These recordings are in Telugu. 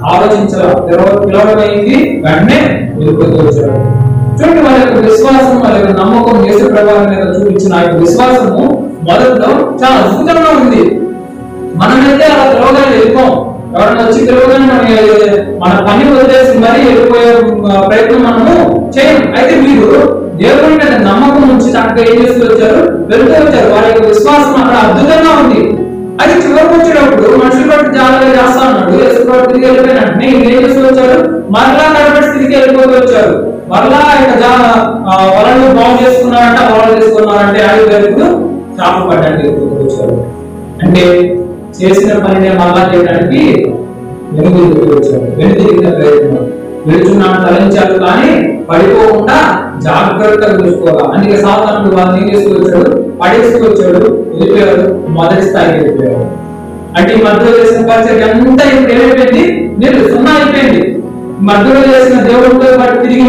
ఆలోచించాలి. పిలవడమైంది, వెంటనే వెళ్ళిపోతూ వచ్చాడు. చూడండి, వాళ్ళ యొక్క విశ్వాసం, వాళ్ళ యొక్క నమ్మకం యేసు ప్రభువు మీద చూపించిన ఆ యొక్క విశ్వాసము మొదట్లో చాలా అద్భుతంగా ఉంది. మనమైతే అలా పిలవగానే వెళ్ళిపోం. ఎవరైనా వచ్చి పిలవగానే మన పని వదిలేసి మరీ వెళ్ళిపోయే ప్రయత్నం మనము చేయం. అయితే మీరు దేవుని మీద నమ్మకం నుంచి చక్కగా ఏం చేస్తూ వచ్చారు, వెళ్తూ వచ్చారు. వారి యొక్క విశ్వాసం అక్కడ అద్భుతంగా ఉంది. అది చివరికి వచ్చేటప్పుడు మనుషులు బట్టి జాగ్రత్తగా చేస్తా ఉన్నాడు. యేసు ప్రభు తిరిగి వెళ్ళిపోయినట్టు ఏం చేస్తూ వచ్చారు, మరలా కనబడి తిరిగి వెళ్ళిపోతూ వచ్చారు. మరలా వలను బాగు చేసుకున్నారంట, బాగు చేసుకున్నారంటే అడిగి వరకు చాప పడ్డానికి వెళ్ళిపోతూ వచ్చారు. అంటే చేసిన పనిని మరలా చేయడానికి వెనుదిరిగి వచ్చారు. వెనుదిరిగిన ప్రయత్నం వెళుచున్నాను తలంచారు, కానీ పడిపోకుండా జాగ్రత్తగా చూసుకోవాలి. అందుకే సాధారణ వాళ్ళని ఏం చేస్తూ వచ్చాడు, పడేస్తూ వచ్చాడు, వెళ్ళిపోయారు, మొదటి స్థాయికి వెళ్ళిపోయారు. అంటే ఈ మధ్యలో చేసిన పరిచయం అంతా ఇప్పుడు ఏమైపోయింది, మీరు సున్నా అయిపోయింది. మధ్యలో చేసిన దేవుడితో పాటు తిరిగి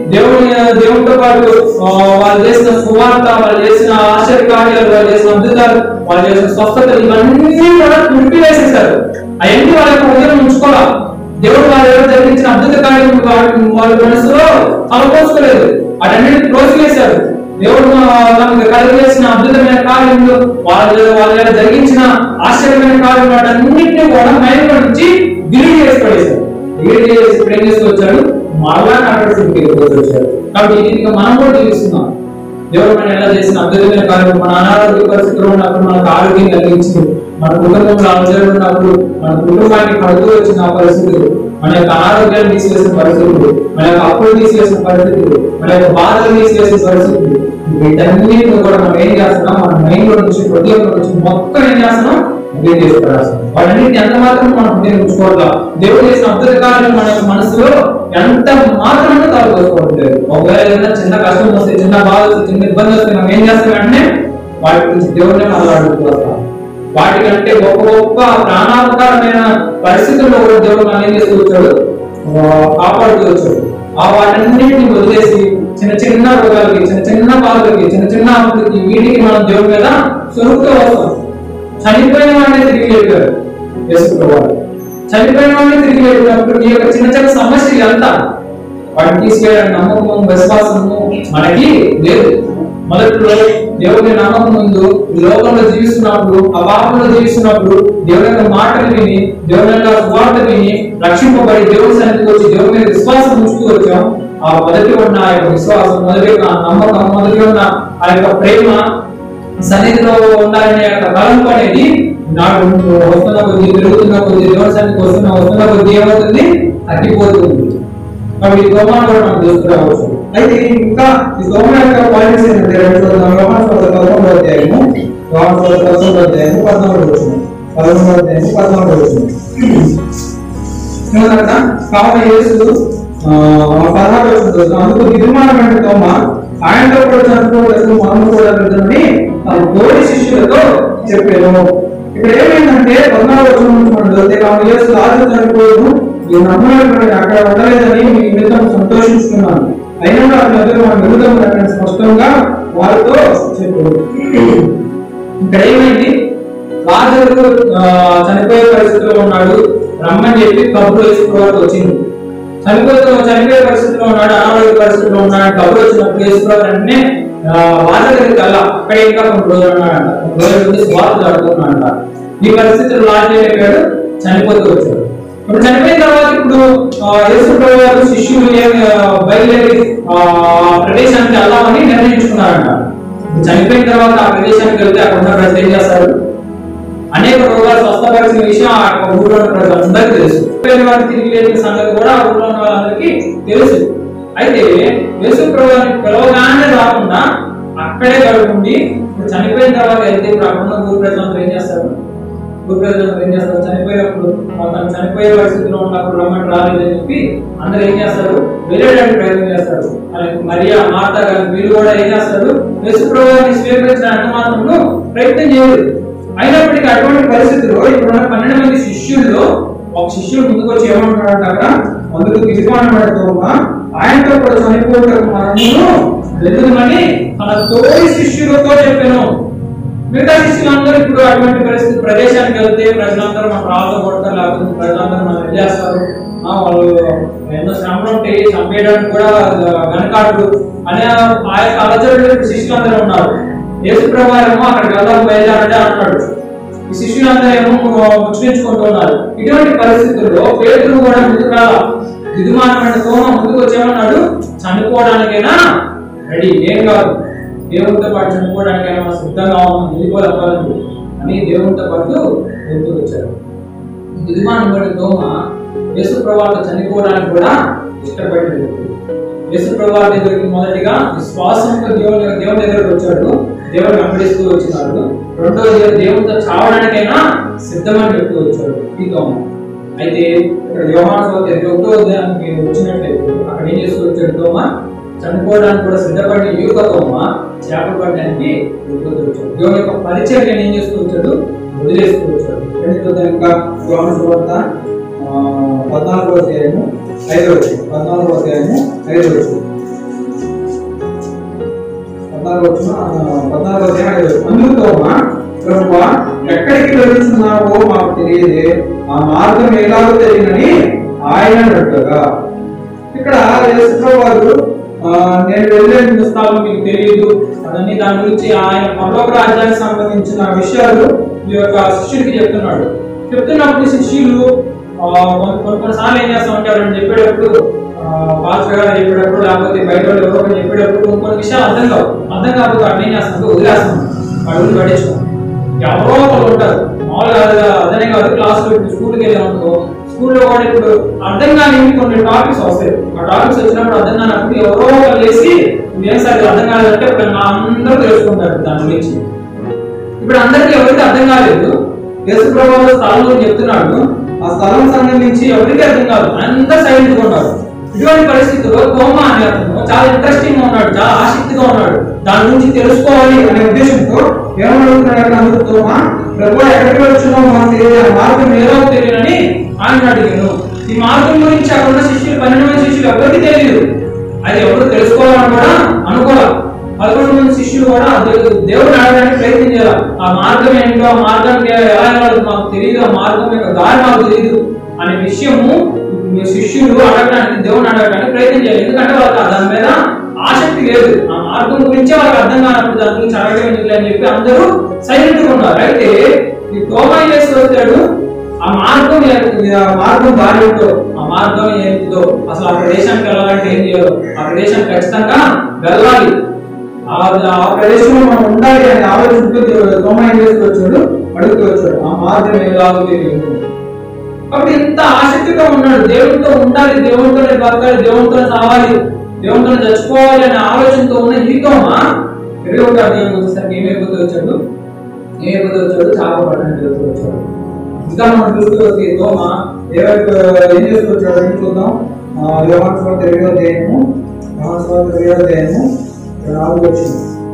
దేవుడితో పాటు వాళ్ళు చేసిన సువార్త, వాళ్ళు చేసిన ఆశ్చర్యకార్యాలు, వాళ్ళు చేసిన అద్భుతాలు, వాళ్ళు చేసిన స్వస్థతలు, ఇవన్నీ కూడా తుడిపి వేసేసారు. అవన్నీ వాళ్ళ యొక్క ఉదయం ఉంచుకోవాలి. దేవుడు వాళ్ళు ఎవరు జరిగించిన అద్భుత కార్యం వాళ్ళ మనసులో తలపోసుకోలేదు, వాటన్నిటిని ప్రోత్సహించారు. దేవుడు తనకు కలిగేసిన అద్భుతమైన కార్యములు, వాళ్ళ జరిగించిన ఆశ్చర్యమైన కార్యం, వాటన్నింటినీ కూడా మైండ్ నుంచి డిలీట్ చేసి పడేశారు. డిలీట్ చేసి ఏం చేసుకొచ్చాడు, మరలా కనబడి వచ్చాడు. కాబట్టి ఇది మనం కూడా జీవిస్తున్నాం. దేవుడు మనం ఎలా చేసిన అద్భుతమైన కార్యం, మన అనారోగ్య పరిస్థితుల్లో ఉన్నప్పుడు మనకు ఆరోగ్యం కలిగించింది, మన కుటుంబంలో ఆలోచన ఉన్నప్పుడు మన కుటుంబానికి కడుతూ వచ్చిన పరిస్థితులు, మన యొక్క ఆరోగ్యాన్ని తీసివేసిన పరిస్థితులు, మన యొక్క అప్పులు తీసివేసిన పరిస్థితులు, మన యొక్క బాధలు తీసివేసిన పరిస్థితులు, వీటన్నిటిని కూడా మనం ఏం చేస్తున్నాం, మన మైండ్ నుంచి హృదయం నుంచి మొత్తం ఏం చేస్తున్నాం, అదే చేసుకోవాల్సింది. వాటన్నిటిని ఎంత మాత్రం మనం హృదయం ఉంచుకోవాలా. దేవుడు చేసిన అద్భుత కార్యాలు మన యొక్క మనసులో ఎంత మాత్రమే తాగుకోవట్లేదు. ఒకవేళ ఏదైనా చిన్న కష్టం వస్తే, చిన్న బాధ వస్తే, చిన్న ఇబ్బంది వస్తే మనం ఏం చేస్తాం అంటే వాటి గురించి దేవుడినే మాట్లాడుకుంటాం. వాటికంటే గొప్ప గొప్ప ప్రాణాపకారమైన పరిస్థితుల్లో కూడా దేవుడు మనం ఏం చేస్తూ వచ్చాడు, కాపాడుతూ వచ్చాడు. ఆ వాటన్నిటిని వదిలేసి చిన్న చిన్న రోగాలకి, చిన్న చిన్న బాధలకి, చిన్న చిన్న ఆపదలకి, వీటికి మనం దేవుడి మీద సొరుకుతూ వస్తాం. చనిపోయిన వాడిని తిరిగి వెళ్ళారు యేసు ప్రభువు. చనిపోయిన వాడిని తిరిగి వెళ్ళినప్పుడు ఈ యొక్క చిన్న చిన్న సమస్యలు అంతా వాటిని తీసుకెళ్ళడానికి నమ్మకము, విశ్వాసము మనకి లేదు. మొదట్లో దేవుని నమ్మకం ముందు ఈ లోకంలో జీవిస్తున్నప్పుడు, ఆ పాపంలో జీవిస్తున్నప్పుడు దేవుని యొక్క మాటలు విని, దేవుని యొక్క సువార్త విని రక్షింపబడి దేవుని సన్నిధికి వచ్చి దేవుని మీద విశ్వాసం ఉంచుతూ వచ్చాం. ఆ మొదటి ఉన్న ఆ యొక్క విశ్వాసం, మొదటి ఉన్న నమ్మకం, మొదటి ఉన్న ఆ యొక్క ప్రేమ, సన్నిధిలో ఉండాలనే యొక్క తలంపు అనేది నాడు వస్తున్న కొద్ది, పెరుగుతున్న కొద్ది, దేవుని సన్నిధికి వస్తున్న కొద్ది ఏమవుతుంది, తగ్గిపోతుంది. కాబట్టి ఈ దోమను కూడా మనం చూసుకోవచ్చు. అయితే ఇంకా ఈ దోమ యొక్క పాయింట్స్ ఏంటంటే 11వ అధ్యాయము 11వ అధ్యాయము 14వ వచనం. కాబట్టి యేసు 16వ వచనం, అందుకు దిగుమానమైన దోమ ఆయనతో కూడా చనిపోవడం మనము కూడా వెళ్తామని తన తోటి శిష్యులతో చెప్పాను. ఇక్కడ ఏమైందంటే 14వ వచనం నుంచి మనం చదివితే, యేసు రాజు చనిపోయాను, ఈ నమ్మకం అక్కడ ఉండలేదని మీ నిమిత్తం సంతోషిస్తున్నాను, అయినా అతని దగ్గర మన నిమిత్తం అక్కడ స్పష్టంగా వారితో చెప్పాడు. ఇక్కడ ఏమైంది, రాజు చనిపోయే పరిస్థితిలో ఉన్నాడు, రమ్మని చెప్పి కబురు వేసుకోవడానికి వచ్చింది. చనిపోయే పరిస్థితిలో ఉన్నాడు, అనారోగ్య పరిస్థితిలో ఉన్నాడు. కబురు వచ్చినప్పుడు వేసుకోవాలంటే రాజు దగ్గరికి వెళ్ళా, అక్కడ ఇంకా కొన్ని రోజులు ఉన్నాడంట, కొన్ని రోజుల నుంచి స్వార్థ జరుగుతున్నాడంట. ఈ పరిస్థితుల్లో రాజు అయిపోయాడు, చనిపోతూ వచ్చాడు. ఇప్పుడు చనిపోయిన తర్వాత ఇప్పుడు యేసు ప్రభువు గారు శిష్యులు బయలుదేరి ప్రదేశానికి వెళ్ళామని నిర్ణయించుకున్నారంట. చనిపోయిన తర్వాత ఆ ప్రదేశానికి వెళ్తే అక్కడ ఉన్న ప్రజలు ఏం చేస్తారు, అనేక రోగాలు స్వస్థపరిచిన విషయం ఆ ఊళ్ళో ఉన్న ప్రజలందరికీ తెలుసు. వారికి తిరిగి లేని సంగతి కూడా ఆ ఊళ్ళో ఉన్న వాళ్ళందరికీ తెలుసు. అయితే యేసు ప్రభువుని పిలవగానే రాకుండా అక్కడే గడుపుండి ఇప్పుడు చనిపోయిన తర్వాత వెళ్తే ఇప్పుడు అక్కడ ఉన్న ఊరు ప్రజలందరూ ఏం చేస్తారు, చనిపోయినప్పుడు తను చనిపోయే పరిస్థితిలో ఉన్నప్పుడు రమ్మని రాలేదని చెప్పి అందరూ ఏం చేస్తారు, వెళ్ళడానికి ప్రయత్నం చేస్తారు. మరియా, మార్తా గారు వీళ్ళు కూడా ఏం చేస్తారు, యేసు ప్రభువుని స్వీకరించడానికి మాత్రం ప్రయత్నం చేయలేదు. అయినప్పటికీ అటువంటి పరిస్థితుల్లో ఇప్పుడున్న 12 మంది శిష్యుల్లో ఒక శిష్యుడు ముందుకు వచ్చి ఏమంటున్నాడు, అక్కడ అందుకు గిరిమానతో ఆయనతో కూడా చనిపోవటం మనము వెళ్తుందని తన తోటి శిష్యులతో చెప్పాను. మిగతా శిష్యులందరూ ఇప్పుడు అటువంటి పరిస్థితి ప్రదేశానికి వెళ్తే ప్రజలందరూ మన రాళ్ళతో కొడతారు, లేకపోతే ప్రజలందరూ మనం వెళ్ళేస్తారు, వాళ్ళు ఎన్నో శ్రమలు ఉంటాయి, చంపేయడానికి కూడా వెనకాడు అనే ఆ యొక్క అలజడులు శిష్యులందరూ ఉన్నారు. యేసు ప్రభువు అక్కడికి వెళ్దాం బయలుదేరంటే అన్నాడు. ఈ శిష్యులందరూ ఏమో ముచ్చుకుంటూ ఉన్నారు. ఇటువంటి పరిస్థితుల్లో పేతురు కూడా ముందుకు రాలా. విధుమానమైన తోమ ముందుకు వచ్చేమన్నాడు, చనిపోవడానికైనా రెడీ, ఏం కాదు, దేవునితో పాటు చనిపోవడానికైనా మనం సిద్ధంగా ఉన్నాం, వెళ్ళిపోవాలి అని దేవునితో పాటు ముందుకు వచ్చాడు. విధుమానమైన తోమ యేసు ప్రభువుతో చనిపోవడానికి కూడా ఇష్టపడలేదు. యేసు ప్రభువు దగ్గరికి మొదటిగా విశ్వాసంతో దేవుని దగ్గరకు వచ్చాడు, దేవుని వెంబడిస్తూ వచ్చినాడు. రెండోది దేవునితో చావడానికైనా సిద్ధమని చెప్తూ వచ్చాడు ఈ తోమ. అయితే ఇక్కడ యోహాను సువార్త 1వ అధ్యాయానికి వచ్చినట్లయితే అక్కడ ఏం చేస్తూ వచ్చాడు తోమ, చనిపోవడానికి కూడా సిద్ధపడిన యువత తోమ చేపలు పడడానికి వచ్చాడు. దేవుని యొక్క పరిచయం ఏం చేస్తూ వచ్చాడు, వదిలేస్తూ వచ్చాడు. ఇంకా యోహాను సువార్త 14వ అధ్యాయము 5వ వచనం, 14వ అధ్యాయము 5వ వచనం, 14వ అధ్యాయం 5వ వచనం. అందుకు తోమ, ప్రభువా ఎక్కడికి వెళ్తున్నావో మాకు తెలియదే, ఆ మార్గం ఎలాగో తెలియనని ఆయన అన్నట్టుగా. ఇక్కడ యేసు ప్రభువు నేను వెళ్ళే స్థలం మీకు తెలియదు అదని దాని గురించి ఆయన పరలోక రాజ్యానికి సంబంధించిన విషయాలు ఈ యొక్క శిష్యుడికి చెప్తున్నాడు. చెప్తున్నప్పుడు శిష్యులు కొన్నిసార్లు ఏం చేస్తా ఉంటారు అని చెప్పేటప్పుడు, పాస్టర్ గారు చెప్పేటప్పుడు లేకపోతే బయట వాళ్ళు ఎవరో చెప్పేటప్పుడు కొన్ని విషయాలు అర్థం కాకపోతే వాటిని ఏం చేస్తాం, వదిలేస్తాం, వాడు పడేస్తాం. ఎవరో ఒకరు ఉంటారు మామూలుగా, అదనే కాదు క్లాస్లో ఇప్పుడు స్కూల్కి వెళ్ళామనుకో, స్కూల్లో కూడా ఇప్పుడు అర్థం కాని కొన్ని టాపిక్స్ వస్తాయి. ఆ టాపిక్స్ వచ్చినప్పుడు అర్థం కానప్పుడు ఎవరో ఒకరు వేసి ఏం సార్ అర్థం కాలేదంటే ఇప్పుడు అందరూ తెలుసుకుంటారు దాని గురించి. ఇప్పుడు అందరికీ ఎవరికి అర్థం కాలేదు, యేసు ప్రభువు స్థలం గురించి చెప్తున్నాడు, ఆ స్థలం సంబంధించి ఎవరికి అర్థం కాదు, అందరూ సైలెంట్ గా ఉన్నారు. ఇటువంటి పరిస్థితుల్లో తోమ అనే అతను చాలా ఇంట్రెస్టింగ్ గా ఉన్నాడు, చాలా ఆసక్తిగా ఉన్నాడు, దాని గురించి తెలుసుకోవాలి అనే ఉద్దేశంతో ఏమడుగుతున్నాడు అందరూ తోమ, ప్రభువా ఎక్కడికి వచ్చున్నావు మాకు తెలియదు, ఆ మార్గం ఏదో తెలియదని ఆయన అడిగాను. ఈ మార్గం గురించి అక్కడ ఉన్న శిష్యులు 12 మంది శిష్యులు ఎవరికి తెలియదు, అది ఎవరు తెలుసుకోవాలని కూడా అనుకోవాలి. 11 మంది శిష్యులు కూడా దేవుడిని అడగడానికి ప్రయత్నం చేయాలి. ఆ మార్గం ఏంటో, ఆ మార్గానికి ఎలా వెళ్ళాలి మాకు తెలియదు, ఆ మార్గం యొక్క దారి మాకు తెలియదు అనే విషయము శిష్యులు అడగడానికి, దేవుడిని అడగడానికి ప్రయత్నం చేయాలి. ఎందుకంటే వాళ్ళకి దాని మీద ఆసక్తి లేదు, ఆ మార్గం గురించే వాళ్ళకి అర్థం కానప్పుడు దాని గురించి అడగడం ఎందుకు అని చెప్పి అందరూ సైలెంట్ గా ఉన్నారు. అయితే ఈ తోమ చేసి వచ్చాడు, ఆ మార్గం దారి ఏంటో, ఆ మార్గం ఏంటో, అసలు ఆ ప్రదేశానికి వెళ్ళాలంటే ఏం చేయాలో, ఆ ప్రదేశానికి ఖచ్చితంగా వెళ్ళాలి, ఆ ప్రదేశంలో మనం ఉండాలి అనే ఆలోచనతో తోమ ఏం చేస్తూ వచ్చాడు, అడుగుతూ వచ్చాడు, ఆ మార్గం ఎలాగో తెలియదు. కాబట్టి ఇంత ఆసక్తిగా ఉన్నాడు, దేవుడితో ఉండాలి, దేవుడితోనే బతకాలి, దేవుడితో చావాలి, దేవుడితో చచ్చిపోవాలి అనే ఆలోచనతో ఉన్న ఈ తోమ 21వ అధ్యాయం వచ్చేసరికి ఏమైపోతూ వచ్చాడు, చేపలు పట్టడానికి వెళ్తూ వచ్చాడు. ఇంకా మనం చూస్తూ వస్తే తోమ ఏం చేస్తూ వచ్చాడు అని చూద్దాం. యోహాను సువార్త 2వ అధ్యాయము 4వ అధ్యాయము 4వ వచనం.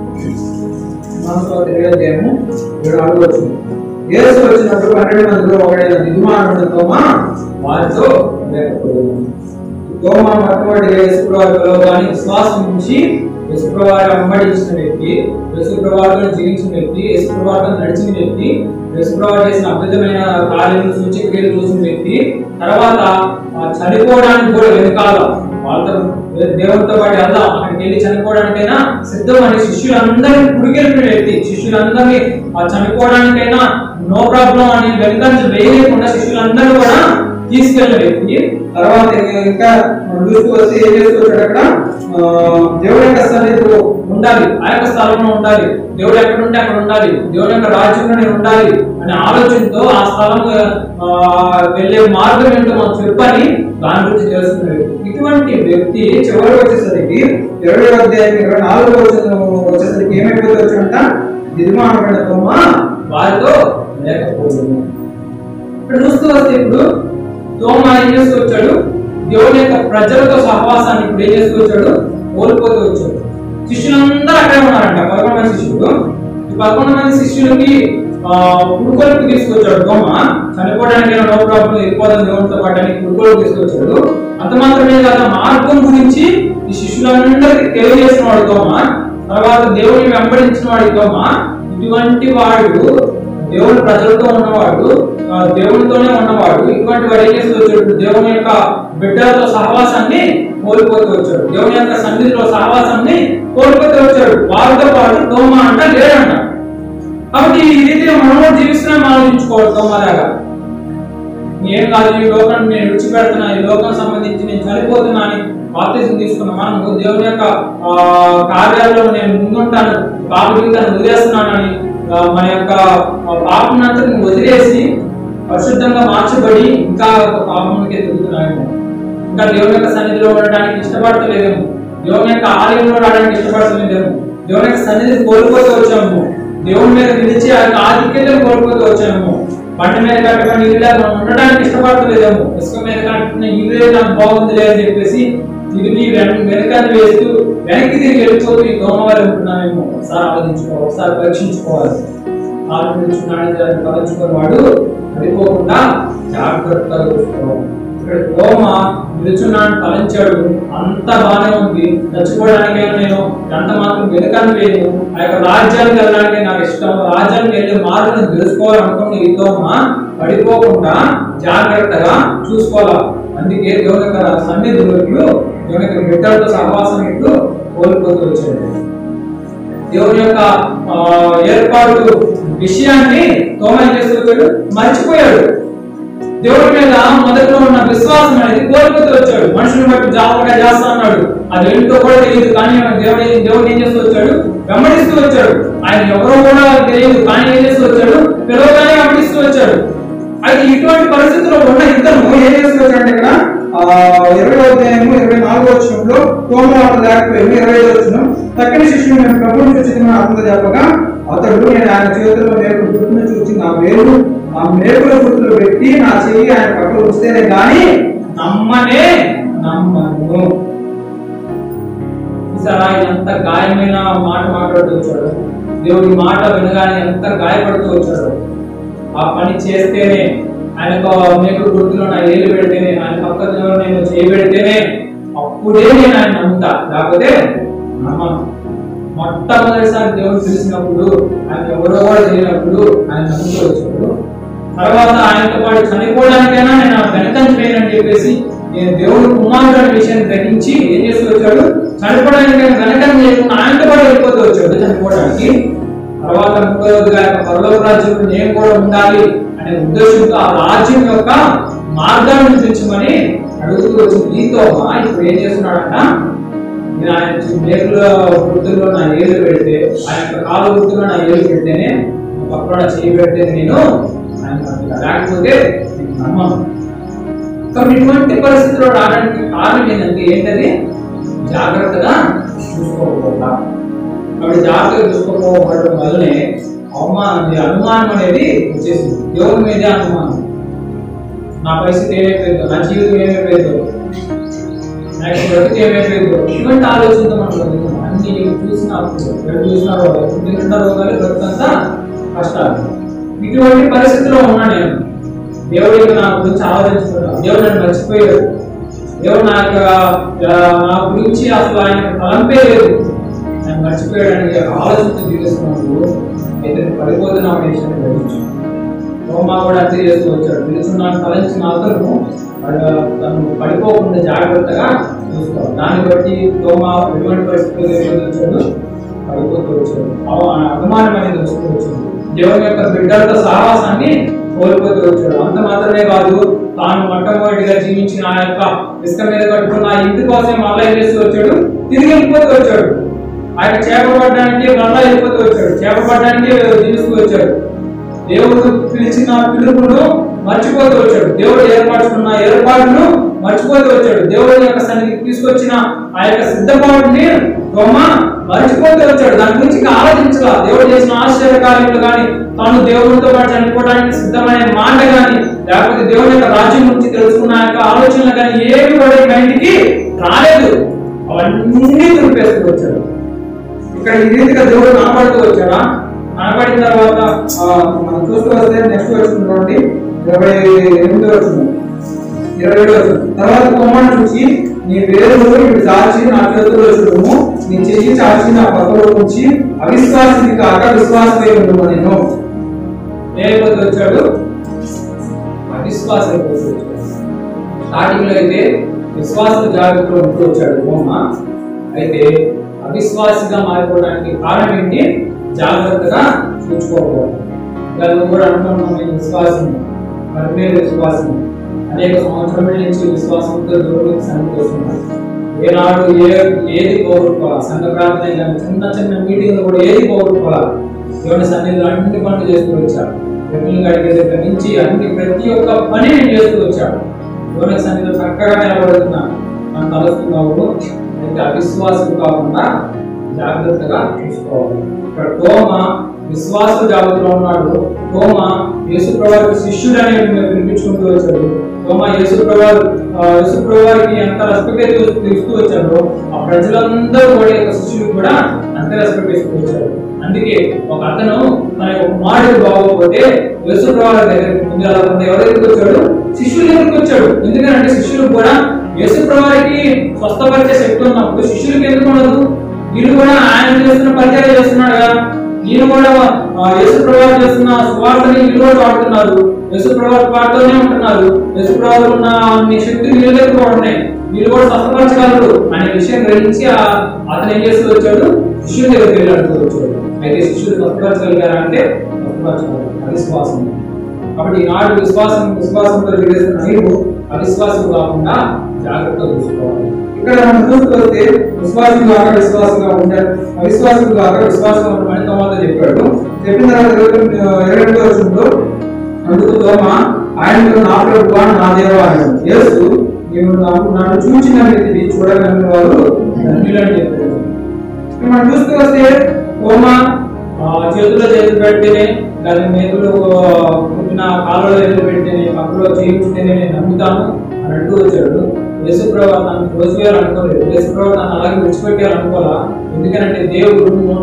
యేసు వచ్చినప్పుడు 12 మందిలో ఒకడైన దిదుమానుడు తోమ వారితో లేకపోయాడు. తోమ మొట్టమొదటిగా యేసు ప్రభువులో కానీ విశ్వాసం ఉంచి యేసు ప్రభువుని వెంబడించిన వ్యక్తి, యేసు ప్రభువుని జీవించిన వ్యక్తి, యేసు ప్రభువుని నడిచిన వ్యక్తి, యేసు ప్రభువు చేసిన అద్భుతమైన కార్యాలను సూచక్రియలు చూసిన వ్యక్తి, తర్వాత చనిపోవడానికి కూడా వెనకాల వాళ్ళతో దేవుడితో పాటు వెళ్దాం, అక్కడికి వెళ్ళి చనిపోవడానికైనా సిద్ధం అనే శిష్యులందరినీ పుడికెళ్ళిన వ్యక్తి, శిష్యులందరినీ చనిపోవడానికైనా నో ప్రాబ్లం అని వెనుకంజ వేయలేకుండా శిష్యులందరూ కూడా తీసుకెళ్ళిన వ్యక్తి. తర్వాత ఇంకా చూస్తూ వస్తే ఏం చేస్తూ వచ్చాడు, అక్కడ దేవుడి యొక్క సన్నిధిలో ఉండాలి, ఆ యొక్క స్థలంలో ఉండాలి, దేవుడు ఎక్కడ ఉంటే అక్కడ ఉండాలి, దేవుడి యొక్క రాజ్యంలోనే ఉండాలి అనే ఆలోచనతో ఆ స్థలం వెళ్ళే మార్గం ఏంటో మనం చెప్పని దాని గురించి తెలుసుకున్న వ్యక్తి. ఇటువంటి వ్యక్తి చివరికి వచ్చేసరికి 20వ అధ్యాయం 24వ వచనం వచ్చేసరికి ఏమైపోతే వచ్చాడంట, దిదుమానుడు తోమ వారితో లేకపోవడం. ఇక్కడ చూస్తూ వస్తే ఇప్పుడు తోమ ఏం చేస్తూ వచ్చాడు, దేవుని యొక్క ప్రజలతో సహవాసాన్ని ఇప్పుడు ఏం చేస్తూ వచ్చాడు, కోల్పోతూ వచ్చాడు. శిష్యులందరూ అక్కడే ఉన్నారంట, 11 మంది శిష్యులు. ఈ 11 మంది శిష్యులకి పుడుకొలకు తీసుకొచ్చాడు తోమ, చనిపోవడానికి నో ప్రాబ్లం, వెళ్ళిపోదాం దేవునితో పాటు అని పుడుకొలకు తీసుకొచ్చాడు. అంత మాత్రమే కాదు, మార్గం గురించి ఈ శిష్యులందరికీ తెలియజేసిన వాడు తోమ, తర్వాత దేవుని వెంబడించిన వాడి తోమ, ఇటువంటి వాడు దేవుని ప్రజలతో ఉన్నవాడు, దేవునితోనే ఉన్నవాడు, ఇటువంటి వాడు ఏం చేస్తూ వచ్చాడు? దేవుని యొక్క బిడ్డలతో సహవాసాన్ని కోల్పోతూ వచ్చాడు, దేవుని యొక్క సన్నిధిలో సహవాసాన్ని కోల్పోతూ వచ్చాడు. వారితో పాటు తోమ అంట లేడంట. కాబట్టి ఈ రీతిలో మనము జీవిస్తున్నాం ఆలోచించుకోవాలి. తోమలాగా ఏం కాదు, ఈ లోకాన్ని నేను విడిచిపెడుతున్నా, ఈ లోకం సంబంధించి నేను చనిపోతున్నా అని బాప్తిజం తీసుకున్న మనము దేవుని యొక్క కార్యాల్లో నేను ముందుంటాను, పాప జీవితాన్ని వదిలేస్తున్నానని మన యొక్క పాపనంతటిని వదిలేసి పరిశుద్ధంగా మార్చబడి ఇంకా పాపంలోకి ఎదుగుతున్నాము. ఇంకా దేవుని యొక్క సన్నిధిలో ఉండడానికి ఇష్టపడతలేదేమో, దేవుని యొక్క ఆలయంలో రావడానికి ఇష్టపడతలేదేమో, దేవుని యొక్క సన్నిధిని కోల్పోతూ వచ్చాము, దేవుని మీద నిలిచి ఆ యొక్క ఆధిక్యతను కోల్పోతూ వచ్చాము. బండి మీద కట్టుకున్న ఇల్లు మనం ఉండడానికి ఇష్టపడతలేదేమో, ఇసుక మీద కట్టుకున్న ఇల్లు నాకు బాగుందిలే అని చెప్పేసి తిరిగి వెనకాన్ని వేస్తూ వెనక్కి తిరిగి వెళ్ళిపోతూ ఈ దోమ వల్ల ఉంటున్నామేమో. ఒకసారి ఆలోచించుకోవాలి, ఒకసారి పరీక్షించుకోవాలి. ఆలోచించుకున్నాడు పరీక్షించుకున్న వాడు పడిపోకుండా జాగ్రత్తగా చూసుకోవాలి. ఇక్కడ దోమ నిలుచున్నాను తలంచాడు, అంత బాగానే ఉంది, చచ్చిపోవడానికైనా నేను ఎంత మాత్రం వెనుకను వేయను, ఆ యొక్క రాజ్యానికి వెళ్ళడానికి నాకు ఇష్టం, రాజ్యానికి వెళ్ళే మార్గం తెలుసుకోవాలనుకున్న ఈ దోమ పడిపోకుండా జాగ్రత్తగా చూసుకోవాలి. అందుకే దేవుని యొక్క సన్నిధులు దేవుని యొక్క బిడ్డలతో సహవాసం ఇట్లు కోల్పోతూ వచ్చాడు. దేవుని యొక్క ఏర్పాటు విషయాన్ని తోమ ఏం చేస్తూ వచ్చాడు? మర్చిపోయాడు. దేవుడి మీద మొదట్లో ఉన్న విశ్వాసం అనేది కోల్పోతూ వచ్చాడు. మనుషుని బట్టి జాగ్రత్తగా చేస్తా అన్నాడు, అది ఏంటో కూడా తెలియదు, కానీ దేవుడు ఏం చేస్తూ వచ్చాడు? వెంబడిస్తూ వచ్చాడు. ఆయన ఎవరో కూడా తెలియదు, కానీ ఏం చేస్తూ వచ్చాడు? పిలవగానే వెంబడిస్తూ వచ్చాడు. అయితే ఇటువంటి పరిస్థితుల్లో ఉన్న ఇద్దరు ఏం చేస్తూ వచ్చాడు? ఇక్కడ 20వ అధ్యాయము 24వ వచనంలో తోమ లేకపోయాము. 25వ వచనం, తక్కని శిష్యుడు నేను ప్రభువుని చూసిన అర్థం చెప్పగా అతడు నేను ఆయన చేతుల్లో మేకులు గుర్తును చూసి నా వేలు ఆ మేకుల గుర్తులు పెట్టి నా చెయ్యి ఆయన పక్కన వస్తేనే గాని నమ్మను. చూసారా ఎంత గాయమైన మాట మాట్లాడుతూ వచ్చాడు. దేవుడి మాట వినగానే ఎంత గాయపడుతూ వచ్చాడు. ఆ పని చేస్తేనే, ఆయనకు మేకుడు గుర్తులో నా ఏలు పెడితేనే, ఆయన పక్కన నేను చేయబెడితేనే అప్పుడే నేను ఆయన నమ్ముతా, లేకపోతే నమ్మను. మొట్టమొదటిసారి దేవుడు తెలిసినప్పుడు, ఆయన ఎవరో కూడా తెలియనప్పుడు ఆయన నమ్ముతూ వచ్చాడు. తర్వాత ఆయనతో పాటు చనిపోవడానికైనా నేను వెనకంజ లేనని చెప్పేసి నేను దేవుడు కుమారుడు అనే విషయాన్ని గ్రహించి ఏం చేస్తూ వచ్చాడు? చనిపోవడానికైనా వెనకంజ లేకుండా ఆయనతో పాటు వెళ్ళిపోతూ వచ్చాడు చనిపోవడానికి. తర్వాత 30వ పరలోక రాజ్యంలో నేను కూడా ఉండాలి అనే ఉద్దేశంతో ఆ రాజ్యం యొక్క మార్గాన్ని చూపించమని అడుగుతూ వచ్చింది. దీంతో ఇప్పుడు ఏం చేస్తున్నాడంట? నేను ఆయన మేకుల వృద్ధుల్లో నా ఏలు పెడితే, ఆయన యొక్క కాలు వృద్ధుల్లో నా ఏలు పెడితేనే, పక్కన చేయి పెడితే నేను ఆయన లేకపోతే నమ్మను. కాబట్టి ఇటువంటి పరిస్థితుల్లో రావడానికి కారణం ఏంటంటే ఏంటది? జాగ్రత్తగా చూసుకోకపోవడం. కాబట్టి జాగ్రత్తగా చూసుకోకపోవడం వల్లనే అనుమానం అనేది వచ్చేసింది. దేవుని మీదే అనుమానం. నా పరిస్థితి ఏమైపోయిందో, నా జీవితం ఏమైపోయిందో, నాకు బ్రతికి ఏమైపోయిందో, ఇటువంటి ఆలోచనతో మనం అన్ని చూసిన రోగాలు బ్రతుకంతా కష్టాలు. ఇటువంటి పరిస్థితిలో ఉన్నా నేను దేవుడికి నా గురించి ఆలోచించుకున్నాను. దేవుడు నన్ను మర్చిపోయాడు, దేవుడు నా గురించి అసలు ఆయన తలంపే లేదు, ఆయన మర్చిపోయాడని ఆలోచనతో జీవిస్తున్నప్పుడు అయితే పడిపోతున్న విషయాన్ని గ్రహించు. రోమా కూడా అంతే చేస్తూ వచ్చాడు. తెలుసున్నాను తలంచిన అతను తను పడిపోకుండా జాగ్రత్తగా చూసుకోవాలి. దాన్ని బట్టి రోమా ఎటువంటి పరిస్థితుల్లో వచ్చాడు? పడిపోతూ వచ్చాడు. అనుమానం అనేది వస్తూ వచ్చింది. దేవుని యొక్క బిడ్డలతో సహవాసాన్ని కోల్పోతూ వచ్చాడు. అంత మాత్రమే కాదు, తాను మొట్టమొదటిగా జీవించిన ఆ యొక్క ఇసుక మీద కట్టుకున్న ఆ ఇంటి కోసం మళ్ళా ఏం చేస్తూ వచ్చాడు? తిరిగి వెళ్ళిపోతూ వచ్చాడు. ఆయన చేపపడడానికి మళ్ళా వెళ్ళిపోతూ వచ్చాడు. చేపపడడానికి జీవిస్తూ వచ్చాడు. దేవుడు పిలిచిన పిలుపును మర్చిపోతూ వచ్చాడు. దేవుడు ఏర్పరచుకున్న ఏర్పాటును మర్చిపోతూ వచ్చాడు. దేవుడి యొక్క సన్నిధికి తీసుకొచ్చిన ఆ యొక్క సిద్ధపాటుని రోమ మర్చిపోతూ వచ్చాడు. దాని గురించి ఆలోచించాల. దేవుడు చేసిన ఆశ్చర్య కార్యములు కానీ, తాను దేవుడితో పాటు చనిపోవడానికి సిద్ధమైన మాట కానీ, లేకపోతే దేవుని యొక్క రాజ్యం గురించి తెలుసుకున్న యొక్క ఆలోచనలు కానీ ఏమి కూడా బయటికి రాలేదు. అవన్నీ దురిపేస్తూ వచ్చాడు. ఇక్కడ ఈ రీతిగా దేవుడు కనబడుతూ వచ్చాడా? కనబడిన తర్వాత మనం చూస్తూ వస్తే నెక్స్ట్ వచ్చినటువంటి 28వ వచనం తర్వాత కొమ్మను చూసి నీ వేరు ఇటు చాచి నా చేతుల్లో చూడము, నీ చెయ్యి చాచి నా పక్కలో ఉంచి అవిశ్వాసిని కాక విశ్వాసమే ఉండము. నేను ఏమైపోతే వచ్చాడు, అవిశ్వాసం అయిపోతూ వచ్చాడు. స్టార్టింగ్ లో అయితే విశ్వాస జాగ్రత్తలో ఉంటూ వచ్చాడు బొమ్మ. అయితే అవిశ్వాసిగా మారిపోవడానికి కారణం ఏంటి? జాగ్రత్తగా చూసుకోకపోవడం. నువ్వు కూడా అనుకున్నాం, నేను విశ్వాసం, మరి విశ్వాసం అనేక సంవత్సరాల నుంచి విశ్వాసంతో దూరం సన్నిధిస్తున్నాను. ఏనాడు ఏది పోగొట్టుకోవాలి, సంఘ ప్రార్థన కానీ చిన్న చిన్న మీటింగ్లు కూడా ఏది పోగొట్టుకోవాలి. దేవుని సన్నిధిలో అన్ని పనులు చేస్తూ వచ్చాడు. రెక్కలు గడిగే దగ్గర నుంచి అన్ని ప్రతి ఒక్క పని నేను చేస్తూ వచ్చాడు. దేవుని సన్నిధిలో చక్కగా నిలబడుతున్నాను. మనం తలుస్తున్నావు. అయితే అవిశ్వాసం కాకుండా జాగ్రత్తగా చూసుకోవాలి. ఇక్కడ తోమ విశ్వాస జాగ్రత్తలో ఉన్నాడు. తోమ యేసుప్రభువుకి శిష్యుడు అనేది వినిపించుకుంటూ వచ్చాడు. తోమ యేసుప్రభువుకి ఎంత రెస్పెక్ట్ ఇస్తూ వచ్చాడో ఆ ప్రజలందరూ కూడా శిష్యులకు కూడా అంతే రెస్పెక్ట్ ఇస్తూ వచ్చారు. అందుకే ఒక అతను మన ఒక మాటలు బాగోకపోతే యేసుప్రభువు దగ్గరికి ముందు ఎవరి దగ్గరికి వచ్చాడు? శిష్యుల దగ్గరికి వచ్చాడు. ఎందుకంటే శిష్యులకు కూడా యేసుప్రభువుకి స్వస్థపరిచే శక్తి ఉన్నప్పుడు శిష్యులకు ఎందుకు ఉండదు? వీళ్ళు కూడా ఆయన చేస్తున్న పరిచయం చేస్తున్నాడు కదా, వీళ్ళు కూడా యేసుప్రభువు చేస్తున్న సువార్తని వీళ్ళు కూడా పాడుతున్నారు, యేసుప్రభువు పాడుతూనే ఉంటున్నారు. యేసుప్రభువు ఉన్న శక్తి వీళ్ళ దగ్గర కూడా ఉన్నాయి, వీళ్ళు కూడా స్వస్థపరచగలరు అనే విషయం గ్రహించి అతను ఏం చేస్తూ వచ్చాడు? శిష్యుల దగ్గరికి వెళ్ళి అడుగుతూ వచ్చాడు. అయితే శిష్యులు స్వస్థపరచగలిగారా అంటే స్వస్థపరచగలరు. అవిశ్వాసం. కాబట్టి ఈనాడు విశ్వాసంతో చేస్తున్న నీవు అవిశ్వాసం కాకుండా జాగ్రత్తగా చూసుకోవాలి. ఇక్కడ మనం చూస్తే విశ్వాసం కాక విశ్వాసంగా ఉంటారు, అవిశ్వాసం కాక విశ్వాసంగా ఉంటామని తోమాతో చెప్పాడు. చెప్పిన తర్వాత 22వ వచనంలో అందుకు తోమ ఆయనతో నా ప్రభువా నా దేవా అన్నాడు. యేసు నీవు నన్ను చూచిన వ్యక్తిని చూడగలిగిన వారు ధన్యులు అని చెప్పాడు. మనం చూస్తూ వస్తే తోమ చేతుల్లో చేతులు పెడితేనే, దాని మేతులు పుట్టిన కాళ్ళలో చేతులు పెడితేనే, పక్కలో చేయించితేనే నేను నమ్ముతాను అని అంటూ వచ్చాడు. యేసుప్రభువు తనను తోసివేయాలనుకోలేదు. యేసుప్రభువు తను అలాగే విడిచిపెట్టాలనుకోవాలా. ఎందుకంటే దేవుడు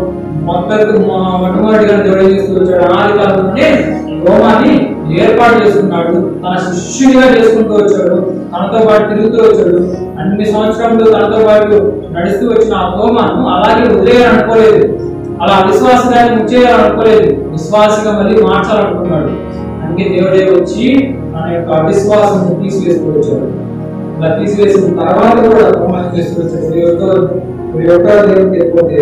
మొట్టమొదటిగా దేవుడు చేస్తూ వచ్చాడు. అనాది కాలంలోనే రోమాన్ని ఏర్పాటు చేసుకున్నాడు. తన శిష్యునిగా చేసుకుంటూ వచ్చాడు. తనతో పాటు తిరుగుతూ వచ్చాడు. అన్ని సంవత్సరంలో తనతో పాటు నడుస్తూ వచ్చిన ఆ తోమాను అలాగే వదిలేయాలనుకోలేదు. అలా అవిశ్వాసంగా ముచ్చేయాలనుకోలేదు. విశ్వాసంగా మళ్ళీ మార్చాలనుకున్నాడు. అందుకే దేవుడే వచ్చి తన యొక్క అవిశ్వాసం తీసివేస్తూ వచ్చాడు. ఇలా తీసివేసిన తర్వాత కూడా తోమాను తీసుకొచ్చాడు. దేవుడికి లేకపోతే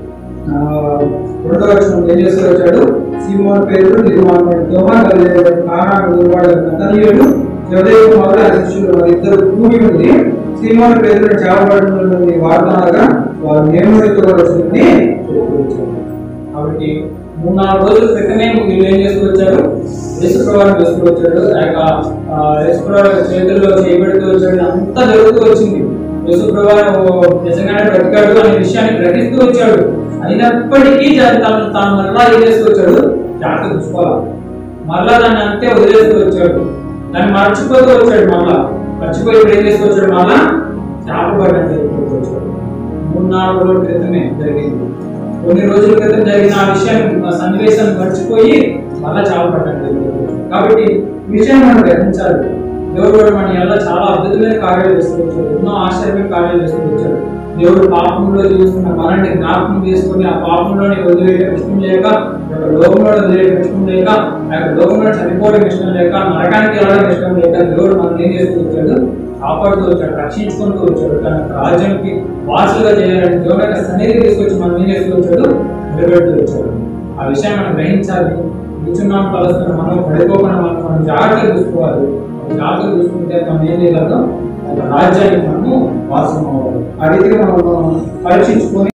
2వ వచనం ఏం చేస్తూ వచ్చాడు? సీమోను పేతురు, నిర్మాణుడు తోమ, గలిలయ కానాను ఊరువాడు నతనీయుడు, జబదేయి కుమారుడు శిష్యులు వారిద్దరు కూడి ఉంది. సీమోను పేతురు చేపబడిన వార్తనగా వారు నేముడితో వచ్చిందని చెప్తూ వచ్చారు. కాబట్టి 3-4 రోజుల క్రితమే వీళ్ళు ఏం చేస్తూ వచ్చారు? యేసుప్రభువుని చేస్తూ వచ్చాడు. యేసుప్రభువు చేతుల్లో చేయబడుతూ వచ్చాడు. అంతా జరుగుతూ వచ్చింది. యేసుప్రభువు నిజంగానే బ్రతికాడు అనే విషయాన్ని గ్రహిస్తూ వచ్చాడు. అయినప్పటికీ తాను మరలా ఏం చేస్తూ వచ్చాడు? జాగ్రత్త చూసుకోవాలి. మరలా దాన్ని అంతే వదిలేస్తూ వచ్చాడు. దాన్ని మర్చిపోతూ వచ్చాడు. మర్చిపోయి ఇప్పుడు ఏం చేస్తూ వచ్చాడు? మళ్ళా చేపబడ్డం జరుగుతూ వచ్చాడు. 3-4 రోజుల క్రితమే జరిగింది. కొన్ని రోజుల క్రితం జరిగిన ఆ విషయాన్ని సన్నివేశాన్ని మర్చిపోయి మళ్ళా చేపబడ్డం జరుగుతుంది. కాబట్టి ఈ విషయాన్ని మనం గ్రహించాలి. దేవుడు కూడా మన ఎలా చాలా అద్భుతమైన కార్యాలు చేస్తూ వచ్చాడు. ఎన్నో ఆశ్చర్యమైన కార్యాలు చేస్తూ వచ్చాడు. దేవుడు పాపంలో జీవిస్తున్న మనల్ని జ్ఞాపకం చేసుకుని ఆ పాపంలోని వదిలేయడం ఇష్టం లేక, లోకంలో వదిలేయడం ఇష్టం లేక, ఆ యొక్క లోకంలో చనిపోవడం ఇష్టం లేక, నరకానికి వెళ్ళడం ఇష్టం లేక దేవుడు మనం ఏం చేస్తూ వచ్చాడు? కాపాడుతూ వచ్చాడు, రక్షించుకుంటూ వచ్చాడు. తన రాజ్యానికి వారసులుగా చేయాలని దేవుని యొక్క సన్నిధి తీసుకొచ్చి మనం ఏం చేస్తూ వచ్చాడు? నిలబెడుతూ వచ్చాడు. ఆ విషయాన్ని మనం గ్రహించాలి. కూర్చున్నాం కలుస్తున్న మనం పడిపోకుండా మనం జాగ్రత్తగా చూసుకోవాలి. జాగ్రత్తగా చూసుకుంటే మనం ఏం చేయగలం? రాజ్యానికి మనము వారసం అవ్వాలి. ఆ రీతిగా మనం పరీక్షించుకొని